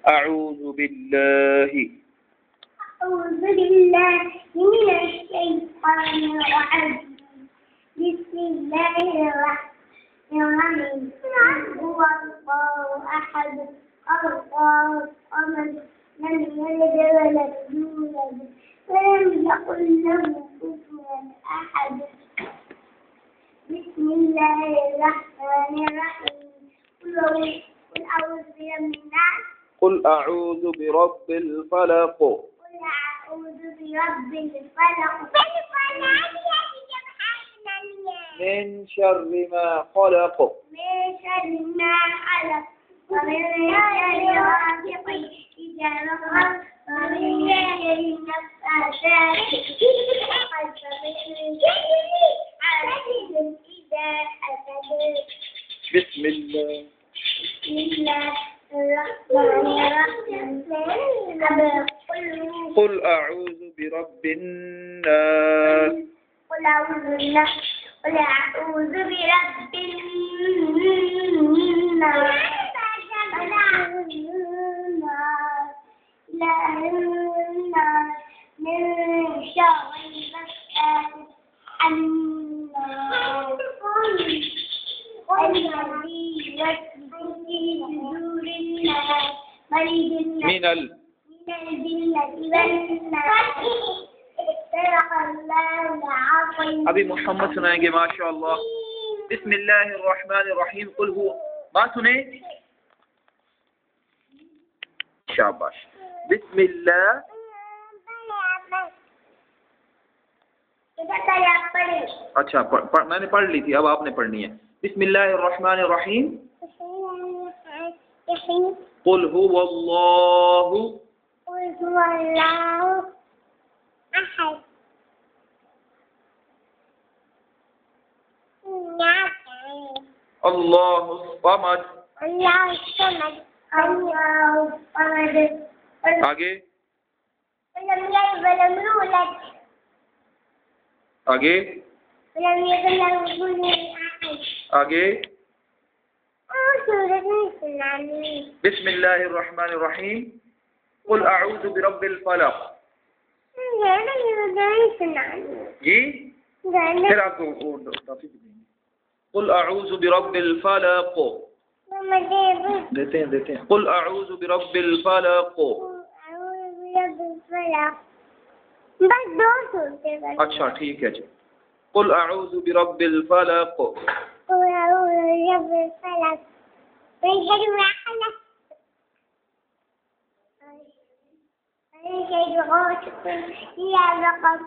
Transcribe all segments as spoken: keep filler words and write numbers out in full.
أعوذ بالله أعوذ بالله من الشيطان الرجيم بسم الله الرحمن الرحيم هو الله أحد الله الصمد لم يلد ولم يولد ولم يكن له كفوا أحد بسم الله الرحمن الرحيم قل أعوذ برب الناس قل أعوذ برب الفلق قل أعوذ برب الفلق من شر ما خلق من شر ما خلق ومن شر غاسق إذا وقب ومن شر النفاثات في العقد ومن شر حاسد إذا حسد بسم الله بسم الله الرحمن الرحيم قل أعوذ برب الناس قل أعوذ بالله قل أعوذ برب الناس قل أعوذ بالناس إله الناس من شر الوسواس الناس الذي يوسوس في صدور الناس مريض الناس من ال من الجنة والناس صدق الله العظيم. ابھی محمد سنائیں گے ماشاء اللہ. بسم اللہ الرحمن الرحیم قل ہو بات سنیں شاباش. بسم اللہ اچھا میں نے پڑھ لی تھی اب آپ نے پڑھنی ہے. بسم اللہ الرحمن الرحیم قل هو اللہ قل هو الله أحد اللہ الصمد الله الصمد الله الصمد آگے ولم يلد ولم يولد آگے ولم يكن له كفوا أحد. آگے سورة الإسلام. بسم اللہ الرحمن الرحیم قل اعوذ برب الفلق. جی پھر آپ کو قل اعوذ برب الفلق دیتے ہیں دیتے ہیں قل اعوذ برب الفلق. بس دو سورتیں اچھا ٹھیک ہے جی. قل اعوذ برب الفلق قل اعوذ برب الفلق من شر ما خلق ومن شر غاسق إذا وقب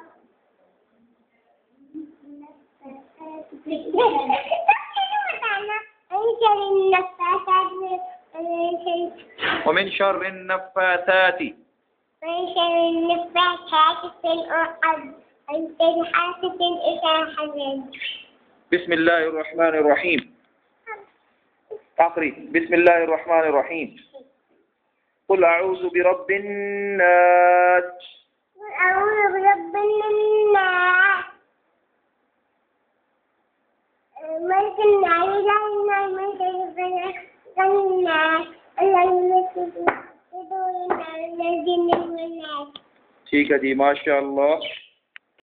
ومن شر النفاثات من شر النفاثات في العقد ومن شر حاسد إذا حسد. بسم اللہ الرحمن الرحیم آخری بسم اللہ الرحمن الرحیم قل اعوذ برب الناس قل أعوذ برب الناس ملك الناس إله الناس من شر الناس الذي يوسوس في صدور الناس من الجن والناس. ٹھیک ہے جی ماشاء اللہ.